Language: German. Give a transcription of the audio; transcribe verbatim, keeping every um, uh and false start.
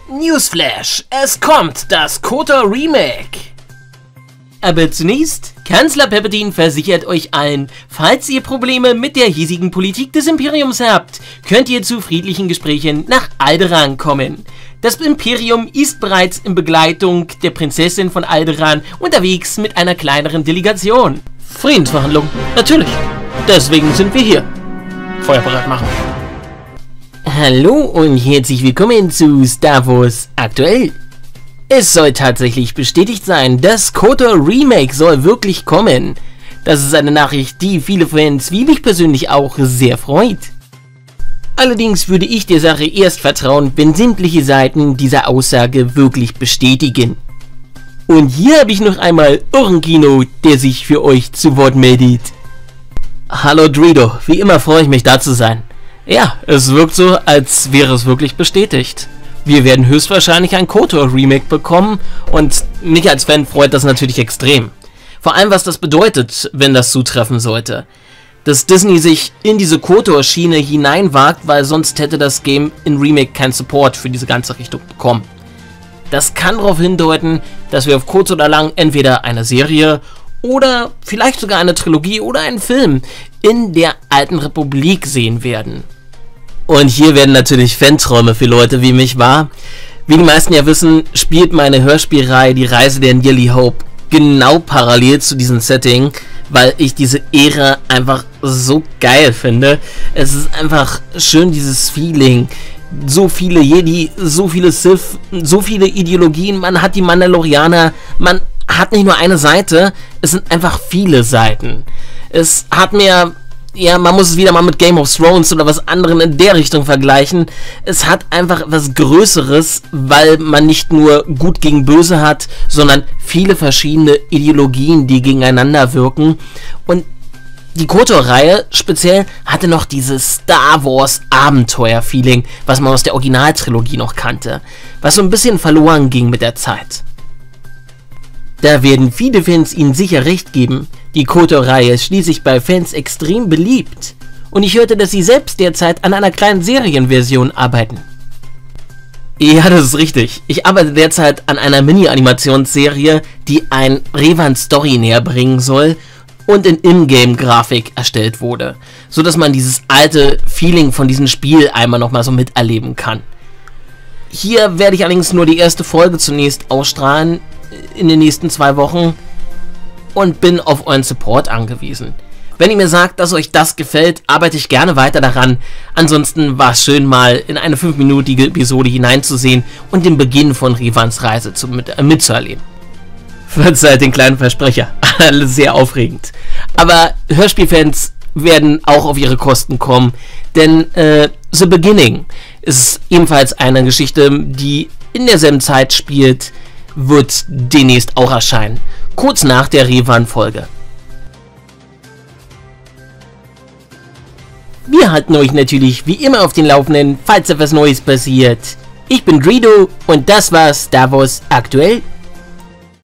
Newsflash, es kommt das KOTOR Remake. Aber zunächst, Kanzler Palpatine versichert euch allen, falls ihr Probleme mit der hiesigen Politik des Imperiums habt, könnt ihr zu friedlichen Gesprächen nach Alderaan kommen. Das Imperium ist bereits in Begleitung der Prinzessin von Alderaan unterwegs mit einer kleineren Delegation. Friedensverhandlungen, natürlich. Deswegen sind wir hier. Feuer bereit machen. Hallo und herzlich willkommen zu Star Wars Aktuell. Es soll tatsächlich bestätigt sein, das KOTOR Remake soll wirklich kommen. Das ist eine Nachricht, die viele Fans wie mich persönlich auch sehr freut. Allerdings würde ich der Sache erst vertrauen, wenn sämtliche Seiten diese Aussage wirklich bestätigen. Und hier habe ich noch einmal Ohrenkino, der sich für euch zu Wort meldet. Hallo Dreedo, wie immer freue ich mich da zu sein. Ja, es wirkt so, als wäre es wirklich bestätigt. Wir werden höchstwahrscheinlich ein KOTOR Remake bekommen und mich als Fan freut das natürlich extrem. Vor allem was das bedeutet, wenn das zutreffen sollte. Dass Disney sich in diese KOTOR-Schiene hineinwagt, weil sonst hätte das Game in Remake keinen Support für diese ganze Richtung bekommen. Das kann darauf hindeuten, dass wir auf kurz oder lang entweder eine Serie oder vielleicht sogar eine Trilogie oder einen Film in der Alten Republik sehen werden. Und hier werden natürlich Fanträume für Leute wie mich wahr. Wie die meisten ja wissen, spielt meine Hörspielreihe Die Reise der Yearly Hope genau parallel zu diesem Setting, weil ich diese Ära einfach so geil finde. Es ist einfach schön, dieses Feeling. So viele Jedi, so viele Sith, so viele Ideologien. Man hat die Mandalorianer, man hat nicht nur eine Seite, es sind einfach viele Seiten. Es hat mir... Ja, man muss es wieder mal mit Game of Thrones oder was anderem in der Richtung vergleichen. Es hat einfach was Größeres, weil man nicht nur Gut gegen Böse hat, sondern viele verschiedene Ideologien, die gegeneinander wirken. Und die KOTOR-Reihe speziell hatte noch dieses Star Wars Abenteuer-Feeling, was man aus der Originaltrilogie noch kannte, was so ein bisschen verloren ging mit der Zeit. Da werden viele Fans ihnen sicher recht geben. Die KOTOR-Reihe ist schließlich bei Fans extrem beliebt. Und ich hörte, dass sie selbst derzeit an einer kleinen Serienversion arbeiten. Ja, das ist richtig. Ich arbeite derzeit an einer Mini-Animationsserie, die ein Revan-Story näher bringen soll und in Ingame-Grafik erstellt wurde, so dass man dieses alte Feeling von diesem Spiel einmal nochmal so miterleben kann. Hier werde ich allerdings nur die erste Folge zunächst ausstrahlen in den nächsten zwei Wochen und bin auf euren Support angewiesen. Wenn ihr mir sagt, dass euch das gefällt, arbeite ich gerne weiter daran. Ansonsten war es schön, mal in eine fünfminütige Episode hineinzusehen und den Beginn von Revans Reise zu, mit, äh, mitzuerleben. Verzeiht den kleinen Versprecher, alles sehr aufregend. Aber Hörspielfans werden auch auf ihre Kosten kommen, denn äh, The Beginning ist ebenfalls eine Geschichte, die in derselben Zeit spielt, wird demnächst auch erscheinen, kurz nach der Revan-Folge. Wir halten euch natürlich wie immer auf den Laufenden, falls etwas Neues passiert. Ich bin Dreedo und das war Star Wars Aktuell.